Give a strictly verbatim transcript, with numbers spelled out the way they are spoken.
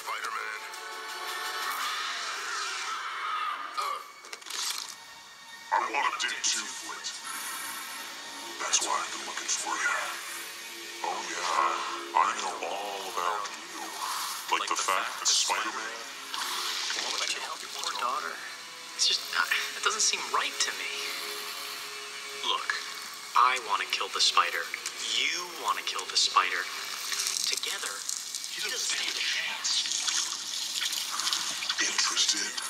Spider-Man. Uh, I want to dig too, Flint. That's why I've been looking for you. Oh yeah, I know all about you. Like, like the, the fact that Spider-Man won't let you help your poor daughter. It's just, uh, it doesn't seem right to me. Look, I want to kill the spider. You want to kill the spider. Together, he doesn't stand a chance. Interested?